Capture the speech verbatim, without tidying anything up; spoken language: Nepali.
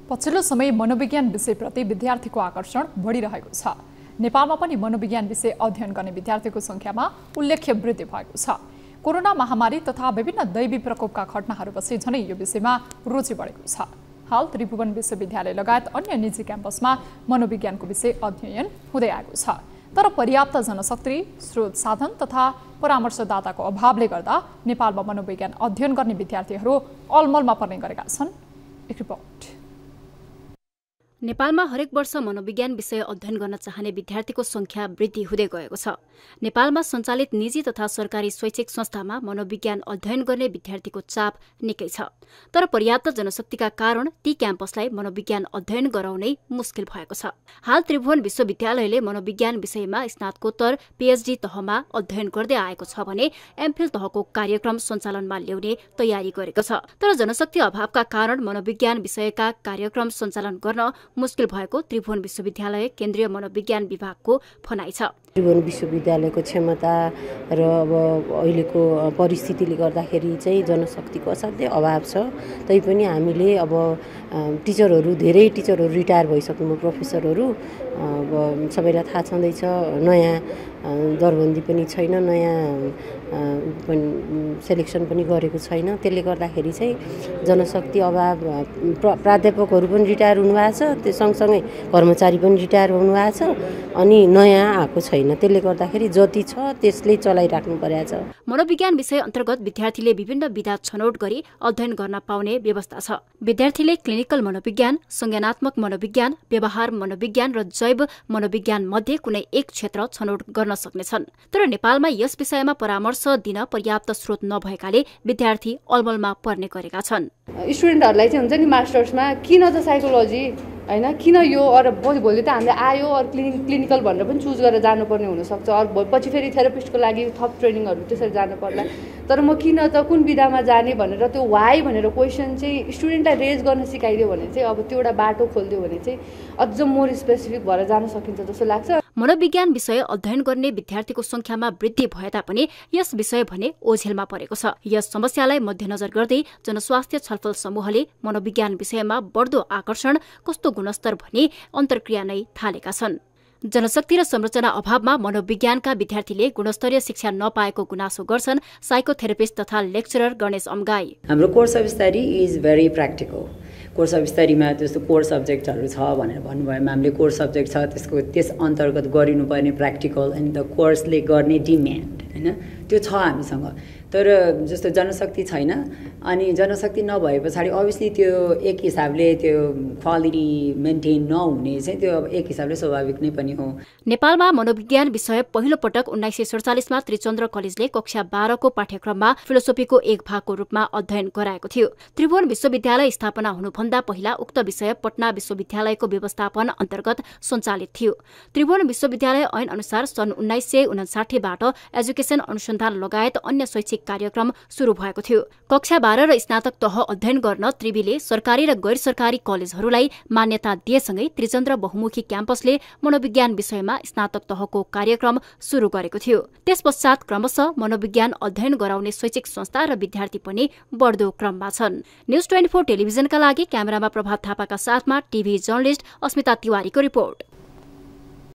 पछिल्लो समय मनोविज्ञान विषयप्रति विद्यार्थीको आकर्षण बढिरहेको छ। नेपालमा पनि मनोविज्ञान विषय अध्ययन गर्ने विद्यार्थीको संख्यामा उल्लेख्य वृद्धि भएको छ। कोरोना महामारी तथा विभिन्न दैवी प्रकोपका घटनाहरूपछि झनै यो विषयमा रुचि बढेको छ। हाल त्रिभुवन विश्वविद्यालय लगायत अन्य निजी क्याम्पसमा मनोविज्ञानको विषय अध्ययन हुँदै आएको छ। तर पर्याप्त जनशक्ति, स्रोत साधन तथा परामर्शदाताको अभावले गर्दा नेपालमा मनोविज्ञान अध्ययन गर्ने विद्यार्थीहरू अलमलमा पर्ने गरेका छन्। एक रिपोर्ट। नेपालमा हरेक वर्ष मनोविज्ञान विषय अध्ययन गर्न चाहने विद्यार्थीको संख्या वृद्धि हुँदै गएको छ। नेपालमा सञ्चालित निजी तथा सरकारी शैक्षिक संस्थामा मनोविज्ञान अध्ययन गर्ने विद्यार्थीको चाप निकै छ। तर पर्याप्त जनशक्तिका कारण ती क्याम्पसलाई मनोविज्ञान अध्ययन गराउनै मुस्किल भएको छ। हाल त्रिभुवन विश्वविद्यालयले मनोविज्ञान विषयमा स्नातकोत्तर पीएचडी तहमा अध्ययन गर्दै आएको छ भने एमफिल तहको कार्यक्रम सञ्चालनमा ल्याउने तयारी गरेको छ। तर जनशक्ति अभावका कारण मनोविज्ञान विषयका कार्यक्रम सञ्चालन गर्न मुस्किल भएको त्रिभुवन विश्वविद्यालय केन्द्रीय मनोविज्ञान विभागको भनाइ छ। त्रिभुवन विश्वविद्यालयको क्षमता र अब अहिलेको परिस्थितिले गर्दाखेरि चाहिँ जनशक्तिको असाध्यै अभाव छ। तैपनि हामीले अब टिचरहरू धेरै टिचरहरू रिटायर भइसक्नु प्रोफेसरहरू अब सबैलाई थाहा छँदैछ। नयाँ दरबन्दी पनि छैन, नयाँ सेलेक्सन पनि गरेको छैन। त्यसले गर्दाखेरि चाहिँ जनशक्ति अभाव, प्राध्यापकहरू पनि रिटायर हुनुभएको छ, त्यो सँगसँगै कर्मचारी पनि रिटायर हुनुभएको छ, अनि नयाँ आएको छैन। त्यसले गर्दाखेरि जति छ त्यसले चलाइराख्नु परेको छ। मनोविज्ञान विषय अन्तर्गत विद्यार्थीले विभिन्न विधा छनौट गरी अध्ययन गर्न पाउने व्यवस्था छ। विद्यार्थीले क्लिनिकल मनोविज्ञान, संज्ञानात्मक मनोविज्ञान, व्यवहार मनोविज्ञान र जैव मनोविज्ञान मध्ये कुनै एक क्षेत्र छनौट गर्न सक्नेछन्। तर नेपालमा यस विषयमा परामर्श दिन पर्याप्त स्रोत नभएकाले विद्यार्थी अलमलमा पर्ने गरेका छन्। स्टुडेन्टहरूलाई चाहिँ हुन्छ नि मास्टर्समा किन त साइकोलोजी हैन, किन यो अरू भोलि त हामीले आयो अरू क्लिनिक क्लिनिकल भनेर पनि चुज गरेर जानुपर्ने हुनसक्छ। अरू पछि फेरि थेरापिस्टको लागि थप ट्रेनिङहरू त्यसरी जानु पर्ला। तर म किन त कुन विधामा जाने भनेर त्यो वाइ भनेर क्वेसन चाहिँ स्टुडेन्टलाई रेज गर्न सिकाइदियो भने चाहिँ अब त्यो एउटा बाटो खोलिदियो भने चाहिँ अझ मोर स्पेसिफिक भएर जान सकिन्छ जस्तो लाग्छ। मनोविज्ञान विषय अध्ययन गर्ने विद्यार्थीको संख्यामा वृद्धि भए तापनि यस विषय भने ओझेलमा परेको छ। यस समस्यालाई मध्यनजर गर्दै जनस्वास्थ्य छलफल समूहले मनोविज्ञान विषयमा बढ्दो आकर्षण, कस्तो गुणस्तर भनी अन्तर्क्रिया नै थालेका छन्। जनशक्ति र संरचना अभावमा मनोविज्ञानका विद्यार्थीले गुणस्तरीय शिक्षा नपाएको गुनासो गर्छन् साइकोथेरापिस्ट तथा लेक्चरर गणेश अम्गाई। हाम्रो course of study is very practical. Course of स्टडीमा त्यस्तो कोर सब्जेक्टहरू छ भनेर भन्नुभएमा हामीले कोर सब्जेक्ट छ, त्यसको त्यस अन्तर्गत गरिनुपर्ने प्र्याक्टिकल अनि त कोर्सले गर्ने डिमान्ड होइन त्यो छ हामीसँग। तर जस्तो जनशक्ति छैन, अनि जनशक्ति नभए पछाडि अभियसली त्यो एक हिसाबले त्यो क्वालिटी मेन्टेन नहुने चाहिँ त्यो अब एक हिसाबले स्वाभाविक नै पनि हो। नेपालमा मनोविज्ञान विषय पहिलो पटक उन्नाइस सय सडचालिसमा त्रिचन्द्र कलेजले कक्षा बाह्रको पाठ्यक्रममा फिलोसोफीको एक भागको रूपमा अध्ययन गराएको थियो। त्रिभुवन विश्वविद्यालय स्थापना हुनुभन्दा पहिला उक्त विषय पटना विश्वविद्यालयको व्यवस्थापन अन्तर्गत सञ्चालित थियो। त्रिभुवन विश्वविद्यालय ऐन अनुसार सन् उन्नाइस सय उनासाठीबाट एजुकेसन अनुसन्धान लगायत अन्य शैक्षिक कार्यक्रम सुरु भएको थियो। कक्षा बाह्र र स्नातक तह अध्ययन गर्न त्रिवीले सरकारी र गैर सरकारी कलेजहरूलाई मान्यता दिएसँगै त्रिचन्द्र बहुमुखी क्याम्पसले मनोविज्ञान विषयमा स्नातक तहको कार्यक्रम सुरु गरेको थियो। त्यस पश्चात क्रमशः मनोविज्ञान अध्ययन गराउने शैक्षिक संस्था र विद्यार्थी पनि बढ्दो क्रममा छन्। न्यूज ट्वेन्टी फोर टेलिभिजनका लागि क्यामेरामा प्रभात थापाका साथमा टिभी जर्नलिस्ट अस्मिता तिवारीको रिपोर्ट।